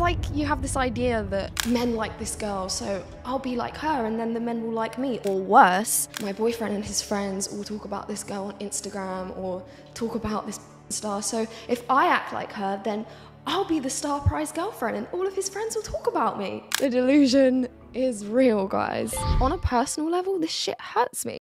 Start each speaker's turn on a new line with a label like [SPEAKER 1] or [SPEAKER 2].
[SPEAKER 1] like you have this idea that men like this girl, so I'll be like her and then the men will like me. Or worse, my boyfriend and his friends will talk about this girl on Instagram or talk about this star. So if I act like her, then I'll be the star prize girlfriend and all of his friends will talk about me. The delusion is real, guys. On a personal level, this shit hurts me.